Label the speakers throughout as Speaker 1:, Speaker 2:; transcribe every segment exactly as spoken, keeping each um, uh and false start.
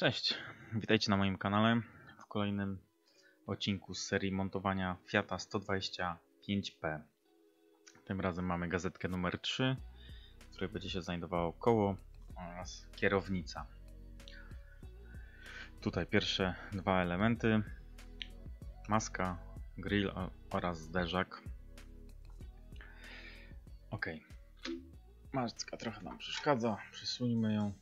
Speaker 1: Cześć, witajcie na moim kanale w kolejnym odcinku z serii montowania Fiata sto dwadzieścia pięć P. Tym razem mamy gazetkę numer trzy, w której będzie się znajdowało koło oraz kierownica. Tutaj pierwsze dwa elementy, maska, grill oraz zderzak. Ok, maska trochę nam przeszkadza, przesuńmy ją.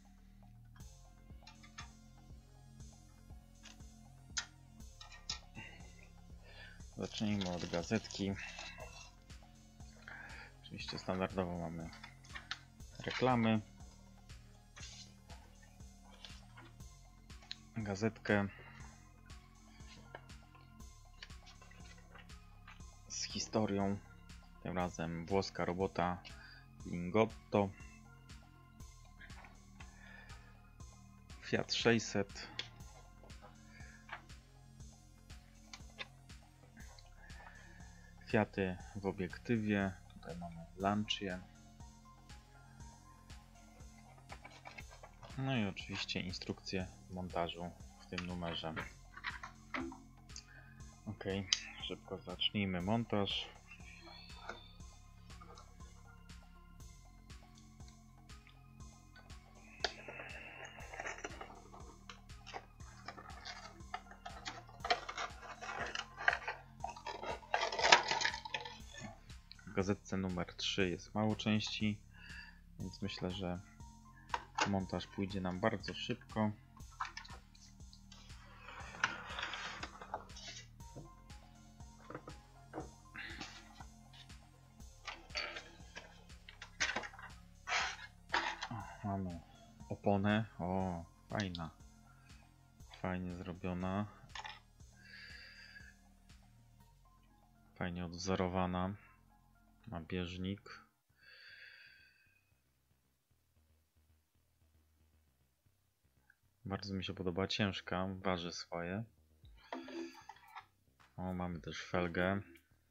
Speaker 1: Zacznijmy od gazetki. Oczywiście standardowo mamy reklamy, gazetkę z historią, tym razem włoska robota Lingotto, Fiat sześćset, Fiaty w obiektywie, tutaj mamy Lancia, no i oczywiście instrukcje montażu w tym numerze. Ok, szybko zacznijmy montaż. W gazetce numer trzy jest mało części, więc myślę, że montaż pójdzie nam bardzo szybko. O, mamy oponę, o, fajna, fajnie zrobiona, fajnie odwzorowana. Ma bieżnik. Bardzo mi się podoba, ciężka, waży swoje. O, mamy też felgę.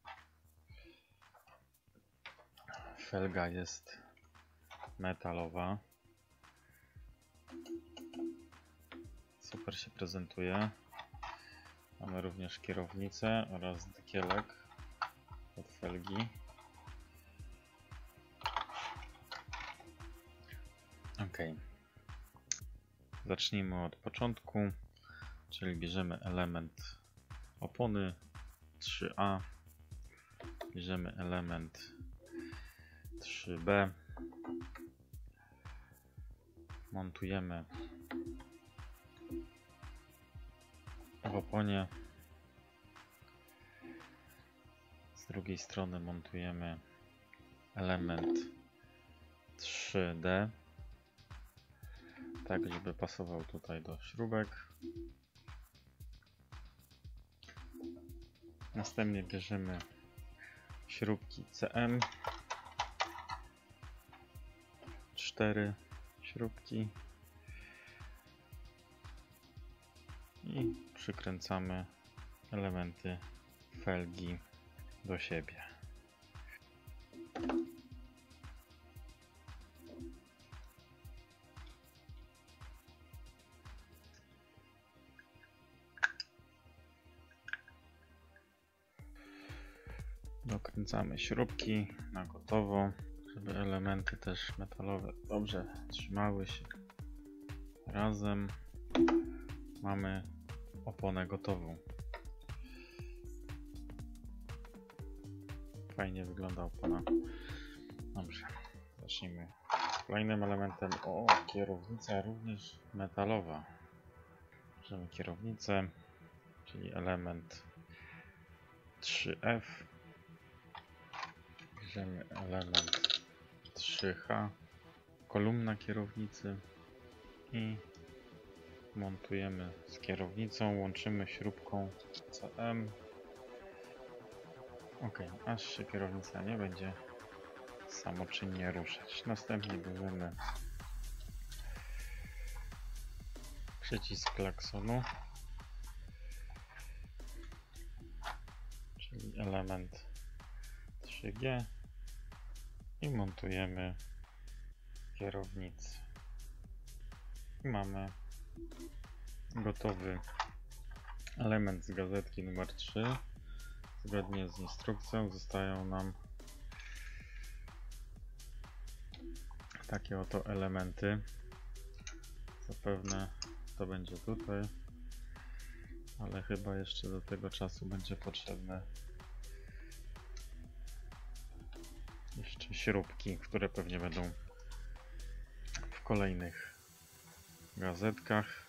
Speaker 1: Felga jest metalowa. Super się prezentuje. Mamy również kierownicę oraz dekielek od felgi. Ok, zacznijmy od początku, czyli bierzemy element opony trzy A, bierzemy element trzy B, montujemy w oponie, z drugiej strony montujemy element trzy D, tak żeby pasował tutaj do śrubek. Następnie bierzemy śrubki C M, cztery śrubki i przykręcamy elementy felgi do siebie. Dokręcamy śrubki na gotowo, żeby elementy też metalowe dobrze trzymały się razem. Mamy oponę gotową. Fajnie wygląda opona. Dobrze, zacznijmy z kolejnym elementem. O, kierownica również metalowa. Bierzemy kierownicę, czyli element trzy F. Bierzemy element trzy H, kolumna kierownicy i montujemy z kierownicą, łączymy śrubką C M. Ok, aż się kierownica nie będzie samoczynnie ruszać. Następnie bierzemy przycisk klaksonu, czyli element trzy G i montujemy kierownicę. I mamy gotowy element z gazetki numer trzy. Zgodnie z instrukcją zostają nam takie oto elementy. Zapewne to będzie tutaj, ale chyba jeszcze do tego czasu będzie potrzebne jeszcze śrubki, które pewnie będą w kolejnych gazetkach.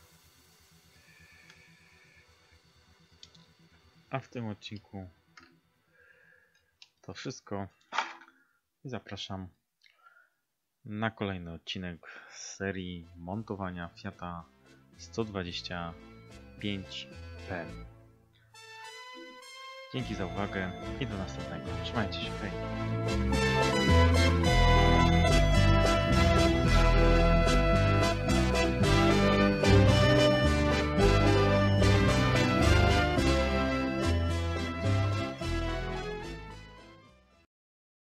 Speaker 1: A w tym odcinku to wszystko i zapraszam na kolejny odcinek z serii montowania Fiata sto dwadzieścia pięć P. Dzięki za uwagę i do następnego. Trzymajcie się, hej!